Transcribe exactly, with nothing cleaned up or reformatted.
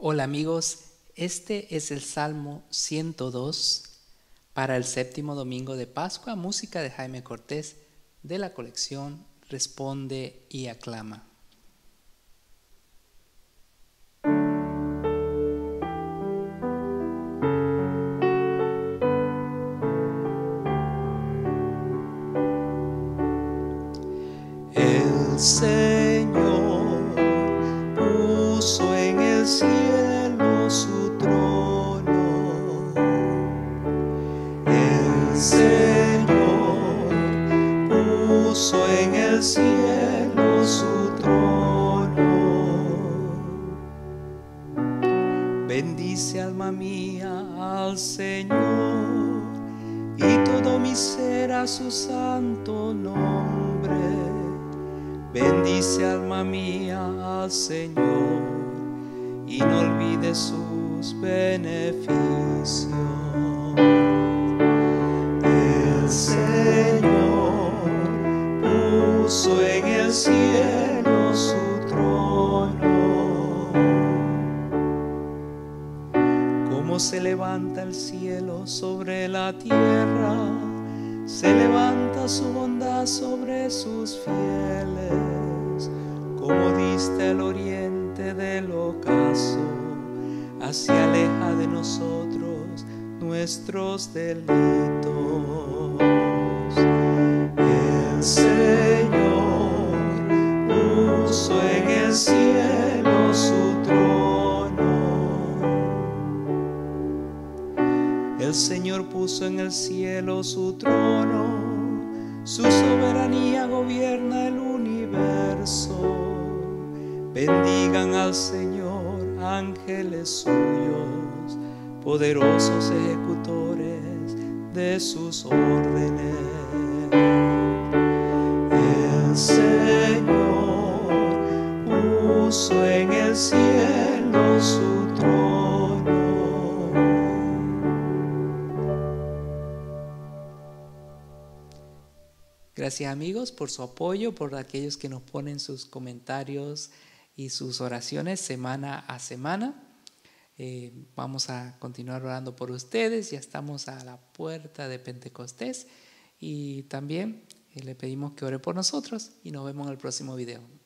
Hola amigos, este es el Salmo ciento dos para el séptimo domingo de Pascua, música de Jaime Cortés de la colección Responde y Aclama. El Señor puso en el cielo su trono. El Señor puso en el cielo su trono. Bendice, alma mía, al Señor, y todo mi ser a su santo nombre. Bendice, alma mía, al Señor, y no olvides sus beneficios. El Señor puso en el cielo su trono. Como se levanta el cielo sobre la tierra, se levanta su bondad sobre sus fieles. Como dista el oriente del ocaso, así aleja de nosotros nuestros delitos. El Señor puso en el cielo su trono. El Señor puso en el cielo su trono, su soberanía gobierna el universo. Bendigan al Señor, ángeles suyos, poderosos ejecutores de sus órdenes. El Señor puso en el cielo su trono. Gracias amigos por su apoyo, por aquellos que nos ponen sus comentarios y sus oraciones semana a semana. Eh, vamos a continuar orando por ustedes, ya estamos a la puerta de Pentecostés y también eh, le pedimos que ore por nosotros y nos vemos en el próximo video.